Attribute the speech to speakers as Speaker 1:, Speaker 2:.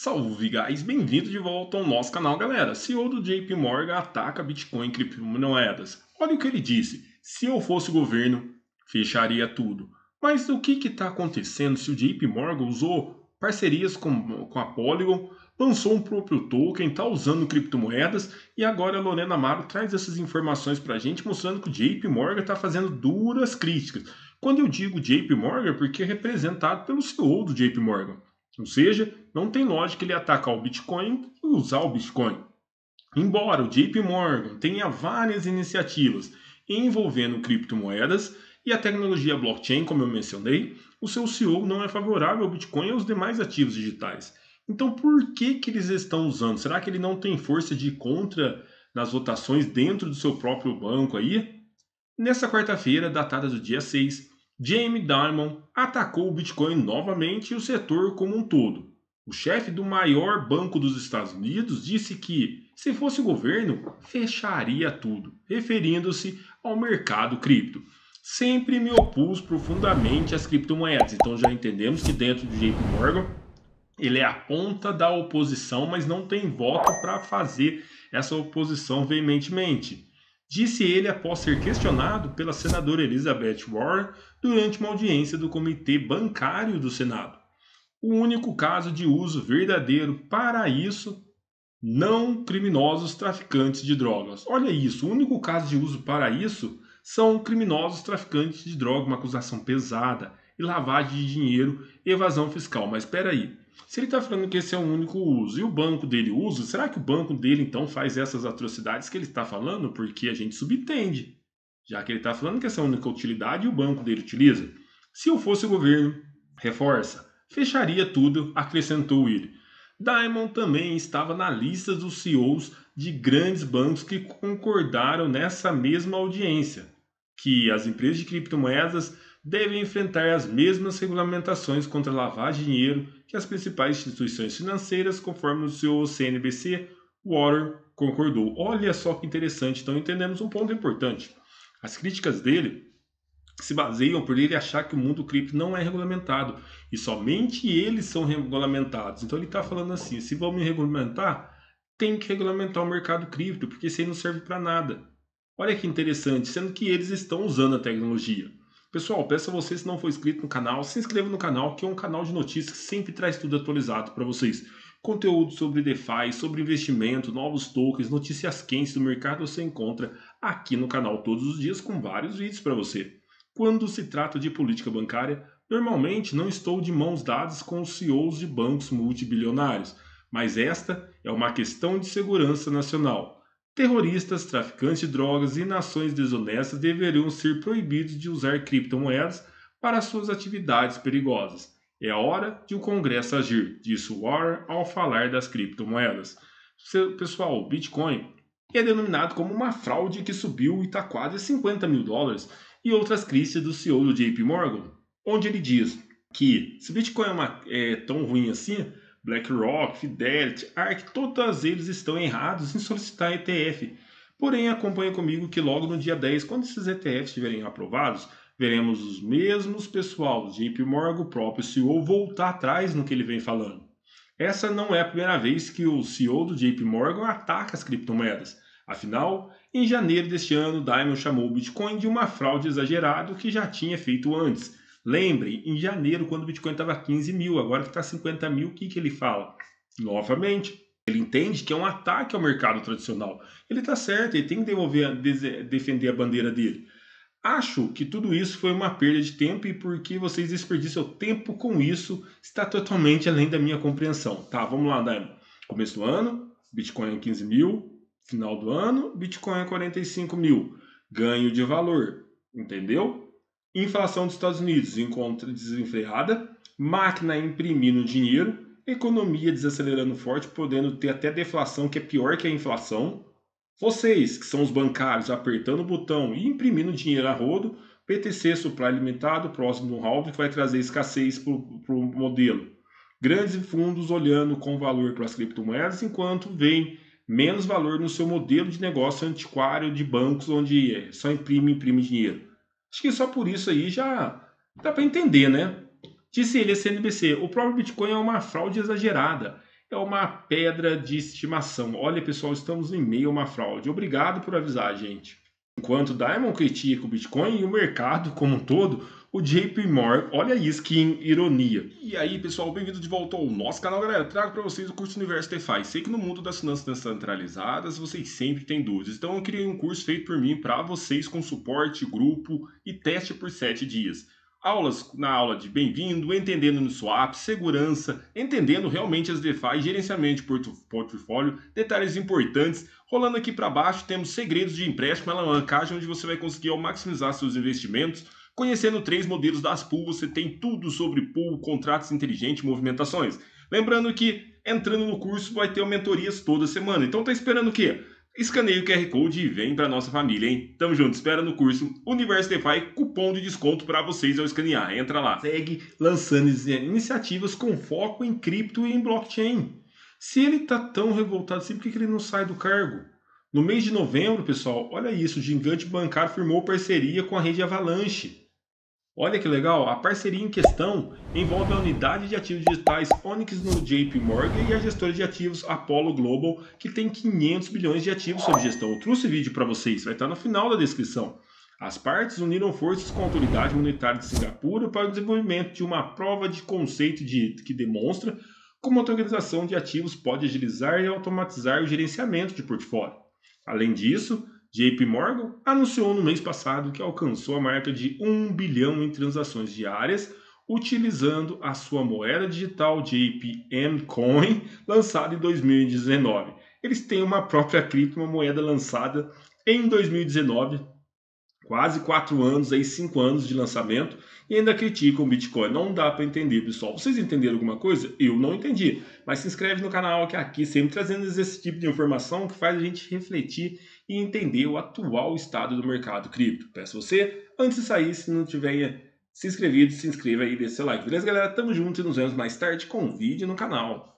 Speaker 1: Salve, guys! Bem-vindo de volta ao nosso canal, galera. CEO do JP Morgan ataca Bitcoin e criptomoedas. Olha o que ele disse. Se eu fosse o governo, fecharia tudo. Mas o que está acontecendo se o JP Morgan usou parcerias com a Polygon, lançou um próprio token, está usando criptomoedas e agora a Lorena Amaro traz essas informações para a gente mostrando que o JP Morgan está fazendo duras críticas. Quando eu digo JP Morgan, porque é representado pelo CEO do JP Morgan. Ou seja, não tem lógica ele atacar o Bitcoin e usar o Bitcoin. Embora o JP Morgan tenha várias iniciativas envolvendo criptomoedas e a tecnologia blockchain, como eu mencionei, o seu CEO não é favorável ao Bitcoin e aos demais ativos digitais. Então, por que eles estão usando? Será que ele não tem força de ir contra nas votações dentro do seu próprio banco aí? Nessa quarta-feira, datada do dia 6, Jamie Dimon atacou o Bitcoin novamente e o setor como um todo. O chefe do maior banco dos Estados Unidos disse que, se fosse o governo, fecharia tudo, referindo-se ao mercado cripto. Sempre me opus profundamente às criptomoedas, então já entendemos que dentro do JP Morgan ele é a ponta da oposição, mas não tem voto para fazer essa oposição veementemente. Disse ele após ser questionado pela senadora Elizabeth Warren durante uma audiência do Comitê Bancário do Senado. O único caso de uso verdadeiro para isso, não criminosos traficantes de drogas. Olha isso, o único caso de uso para isso são criminosos traficantes de drogas, uma acusação pesada, e lavagem de dinheiro, evasão fiscal. Mas espera aí, se ele está falando que esse é o único uso e o banco dele usa, será que o banco dele então faz essas atrocidades que ele está falando? Porque a gente subentende, já que ele está falando que essa é a única utilidade e o banco dele utiliza. Se eu fosse o governo, reforça, fecharia tudo, acrescentou ele. Diamond também estava na lista dos CEOs de grandes bancos que concordaram nessa mesma audiência, que as empresas de criptomoedas devem enfrentar as mesmas regulamentações contra a lavagem de dinheiro que as principais instituições financeiras, conforme o seu CNBC, Water concordou. Olha só que interessante, então entendemos um ponto importante. As críticas dele se baseiam por ele achar que o mundo cripto não é regulamentado e somente eles são regulamentados. Então ele está falando assim: se vão me regulamentar, tem que regulamentar o mercado cripto, porque isso aí não serve para nada. Olha que interessante, sendo que eles estão usando a tecnologia. Pessoal, peço a você, se não for inscrito no canal, se inscreva no canal, que é um canal de notícias que sempre traz tudo atualizado para vocês. Conteúdo sobre DeFi, sobre investimento, novos tokens, notícias quentes do mercado você encontra aqui no canal todos os dias com vários vídeos para você. Quando se trata de política bancária, normalmente não estou de mãos dadas com os CEOs de bancos multibilionários, mas esta é uma questão de segurança nacional. Terroristas, traficantes de drogas e nações desonestas deveriam ser proibidos de usar criptomoedas para suas atividades perigosas. É hora de o Congresso agir, disse Warren ao falar das criptomoedas. Pessoal, o Bitcoin é denominado como uma fraude que subiu e está quase $50.000, e outras críticas do CEO do JP Morgan, onde ele diz que se o Bitcoin é tão ruim assim, BlackRock, Fidelity, ARK, todos eles estão errados em solicitar ETF. Porém, acompanhe comigo que logo no dia 10, quando esses ETFs estiverem aprovados, veremos os mesmos pessoal, JP Morgan, o próprio CEO, voltar atrás no que ele vem falando. Essa não é a primeira vez que o CEO do JP Morgan ataca as criptomoedas. Afinal, em janeiro deste ano, Diamond chamou o Bitcoin de uma fraude exagerada que já tinha feito antes. Lembrem, em janeiro, quando o Bitcoin estava 15 mil, agora que está 50 mil, o que ele fala? Novamente, ele entende que é um ataque ao mercado tradicional. Ele está certo, ele tem que defender a bandeira dele. Acho que tudo isso foi uma perda de tempo e porque vocês desperdiçam tempo com isso está totalmente além da minha compreensão. Tá, vamos lá, Diamond. Começo do ano, Bitcoin é 15 mil. Final do ano, Bitcoin é 45 mil. Ganho de valor, entendeu? Inflação dos Estados Unidos encontra desenfreada, máquina imprimindo dinheiro, economia desacelerando forte, podendo ter até deflação, que é pior que a inflação. Vocês, que são os bancários, apertando o botão e imprimindo dinheiro a rodo, PTC supply limitado, próximo do halving, que vai trazer escassez para o modelo. Grandes fundos olhando com valor para as criptomoedas, enquanto vem menos valor no seu modelo de negócio antiquário de bancos, onde só imprime dinheiro. Acho que só por isso aí já dá para entender, né? Disse ele a CNBC, o próprio Bitcoin é uma fraude exagerada. é uma pedra de estimação. Olha, pessoal, estamos em meio a uma fraude. Obrigado por avisar, gente. Enquanto o Diamond critica o Bitcoin e o mercado como um todo, o JP Morgan, olha isso que ironia. E aí, pessoal, bem-vindo de volta ao nosso canal, galera. Trago para vocês o curso Universo DeFi. Sei que no mundo das finanças descentralizadas vocês sempre têm dúvidas, então eu criei um curso feito por mim para vocês com suporte, grupo e teste por 7 dias. Aulas na aula de bem-vindo, entendendo no swap, segurança, entendendo realmente as DeFi, gerenciamento de portfólio, detalhes importantes. Rolando aqui para baixo, temos segredos de empréstimo, alavancagem, onde você vai conseguir maximizar seus investimentos. Conhecendo 3 modelos das pool, você tem tudo sobre pool, contratos inteligentes e movimentações. Lembrando que entrando no curso vai ter mentorias toda semana. Então tá esperando o quê? Escaneie o QR Code e vem para nossa família, hein? Tamo junto, espera no curso Universo DeFi, cupom de desconto para vocês ao escanear. Entra lá. Segue lançando iniciativas com foco em cripto e em blockchain. Se ele tá tão revoltado assim, por que ele não sai do cargo? No mês de novembro, pessoal, olha isso, o gigante bancário firmou parceria com a rede Avalanche. Olha que legal, a parceria em questão envolve a unidade de ativos digitais Onyx no JP Morgan e a gestora de ativos Apollo Global, que tem 500 bilhões de ativos sob gestão. Eu trouxe vídeo para vocês, vai estar no final da descrição. As partes uniram forças com a autoridade monetária de Singapura para o desenvolvimento de uma prova de conceito que demonstra como a organização de ativos pode agilizar e automatizar o gerenciamento de portfólio. Além disso, JP Morgan anunciou no mês passado que alcançou a marca de 1 bilhão em transações diárias, utilizando a sua moeda digital JPM Coin, lançada em 2019. Eles têm uma própria criptomoeda lançada em 2019, quase 4 anos, aí 5 anos de lançamento, e ainda criticam o Bitcoin. Não dá para entender, pessoal. Vocês entenderam alguma coisa? Eu não entendi. Mas se inscreve no canal, que aqui sempre trazendo esse tipo de informação que faz a gente refletir e entender o atual estado do mercado cripto. Peço você, antes de sair, se não tiver se inscrevido, se inscreva aí e deixe seu like. Beleza, galera? Tamo junto e nos vemos mais tarde com um vídeo no canal.